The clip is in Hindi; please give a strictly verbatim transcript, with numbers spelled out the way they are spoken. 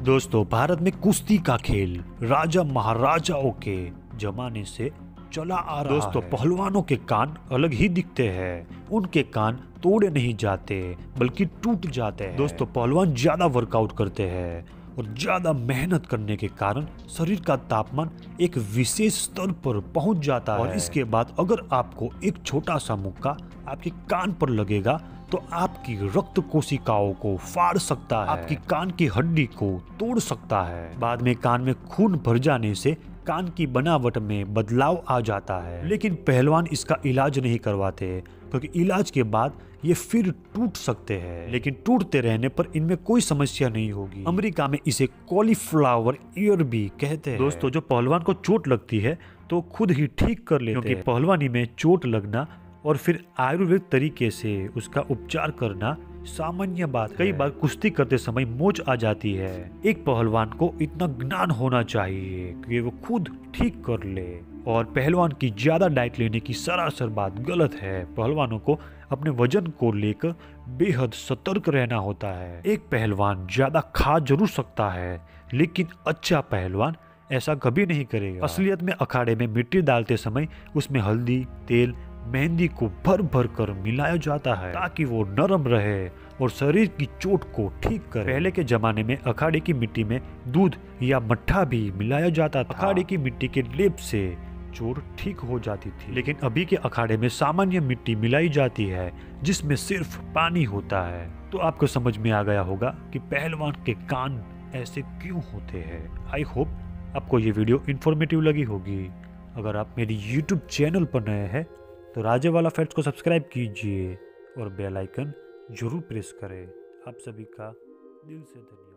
दोस्तों, भारत में कुश्ती का खेल राजा महाराजाओं के जमाने से चला आ रहा दोस्तों, है। पहलवानों के कान अलग ही दिखते हैं। उनके कान तोड़े नहीं जाते बल्कि टूट जाते हैं। दोस्तों, पहलवान ज्यादा वर्कआउट करते हैं और ज्यादा मेहनत करने के कारण शरीर का तापमान एक विशेष स्तर पर पहुंच जाता है और इसके बाद अगर आपको एक छोटा सा मुक्का आपके कान पर लगेगा तो आपकी रक्त कोशिकाओं को फाड़ सकता है, आपकी कान की हड्डी को तोड़ सकता है। बाद में कान में खून भर जाने से कान की बनावट में बदलाव आ जाता है, लेकिन पहलवान इसका इलाज नहीं करवाते क्योंकि इलाज के बाद ये फिर टूट सकते हैं, लेकिन टूटते रहने पर इनमें कोई समस्या नहीं होगी। अमेरिका में इसे कॉलीफ्लावर ईयर भी कहते हैं। दोस्तों, जो पहलवान को चोट लगती है तो खुद ही ठीक कर लेते हैं, क्योंकि पहलवानी में चोट लगना और फिर आयुर्वेद तरीके से उसका उपचार करना सामान्य बात है। कई बार कुश्ती करते समय मोच आ जाती है। एक पहलवान को इतना ज्ञान होना चाहिए कि वो खुद ठीक कर ले। और पहलवान की ज्यादा डाइट लेने की सरासर बात गलत है। पहलवानों को अपने वजन को लेकर बेहद सतर्क रहना होता है। एक पहलवान ज्यादा खा जरूर सकता है, लेकिन अच्छा पहलवान ऐसा कभी नहीं करेगा। असलियत में अखाड़े में मिट्टी डालते समय उसमें हल्दी, तेल, मेहंदी को भर भर कर मिलाया जाता है ताकि वो नरम रहे और शरीर की चोट को ठीक करे। पहले के जमाने में अखाड़े की मिट्टी में दूध या मट्ठा भी मिलाया जाता था। अखाड़े की मिट्टी के लेप से चोट ठीक हो जाती थी, लेकिन अभी के अखाड़े में सामान्य मिट्टी मिलाई जाती है जिसमें सिर्फ पानी होता है। तो आपको समझ में आ गया होगा कि पहलवान के कान ऐसे क्यों होते हैं। आई होप आपको ये वीडियो इंफॉर्मेटिव लगी होगी। अगर आप मेरी यूट्यूब चैनल पर नए हैं तो राजे वाला फैक्ट्स को सब्सक्राइब कीजिए और बेल आइकन जरूर प्रेस करें। आप सभी का दिल से धन्यवाद।